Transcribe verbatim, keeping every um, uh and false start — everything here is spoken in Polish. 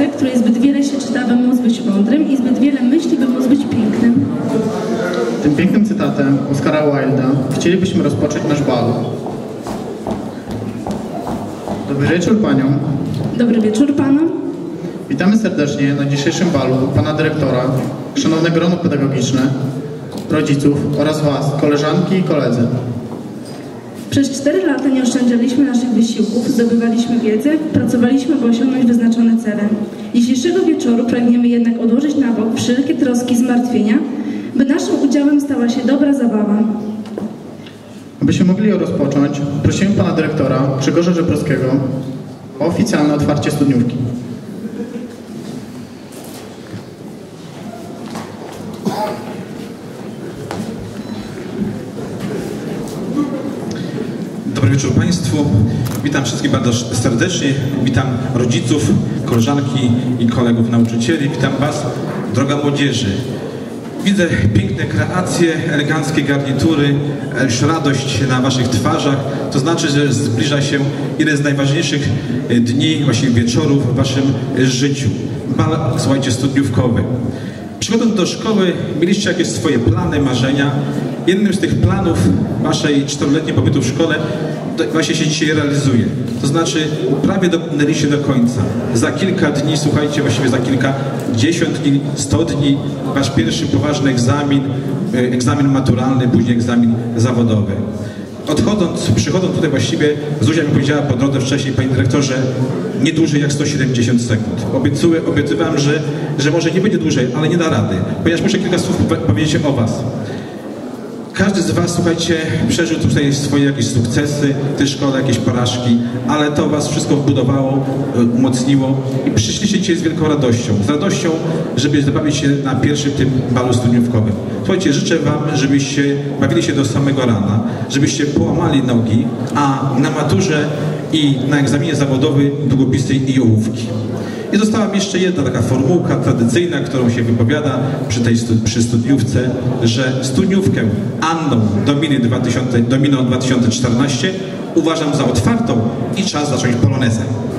książce, której zbyt wiele się czyta, by móc być mądrym i zbyt wiele myśli, by móc być pięknym. Tym pięknym cytatem Oscara Wilda chcielibyśmy rozpocząć nasz bal. Dobry wieczór paniom. Dobry wieczór panom. Witamy serdecznie na dzisiejszym balu pana dyrektora, szanowne grono pedagogiczne, rodziców oraz was, koleżanki i koledzy. Przez cztery lata nie oszczędzaliśmy naszych wysiłków, zdobywaliśmy wiedzę, pracowaliśmy, by osiągnąć wyznaczone cele. Dzisiejszego wieczoru pragniemy jednak odłożyć na bok wszelkie troski i zmartwienia, by naszym udziałem stała się dobra zabawa. Abyśmy mogli ją rozpocząć, prosimy pana dyrektora Grzegorza Żebrowskiego o oficjalne otwarcie studniówki. Dobry wieczór Państwu. Witam wszystkich bardzo serdecznie. Witam rodziców, koleżanki i kolegów nauczycieli. Witam Was, droga młodzieży. Widzę piękne kreacje, eleganckie garnitury, już radość na Waszych twarzach. To znaczy, że zbliża się jeden z najważniejszych dni, właściwie wieczorów w Waszym życiu. Bal, słuchajcie, studniówkowy. Przychodząc do szkoły, mieliście jakieś swoje plany, marzenia. Jednym z tych planów Waszej czteroletniej pobytu w szkole właśnie się dzisiaj realizuje. To znaczy prawie dobrnęliście do końca. Za kilka dni, słuchajcie, właściwie za kilkadziesiąt dni, sto dni, Wasz pierwszy poważny egzamin, egzamin maturalny, później egzamin zawodowy. Odchodząc, przychodząc tutaj właściwie, Zuzia mi powiedziała po drodze wcześniej, panie dyrektorze, nie dłużej jak sto siedemdziesiąt sekund. Obiecuję, obiecywałem, że, że może nie będzie dłużej, ale nie da rady, ponieważ muszę kilka słów powiedzieć o Was. Każdy z Was, słuchajcie, przeżył tutaj swoje jakieś sukcesy w tej szkole, jakieś porażki, ale to Was wszystko wbudowało, umocniło i przyszliście dzisiaj z wielką radością. Z radością, żeby zabawić się na pierwszym tym balu studniówkowym. Słuchajcie, życzę Wam, żebyście bawili się do samego rana, żebyście połamali nogi, a na maturze i na egzaminie zawodowym długopisy i ołówki. I została mi jeszcze jedna taka formułka tradycyjna, którą się wypowiada przy tej przy studniówce, że studniówkę Anną Dominy dwa tysiące, Dominą dwa tysiące czternaście uważam za otwartą i czas zacząć polonezę.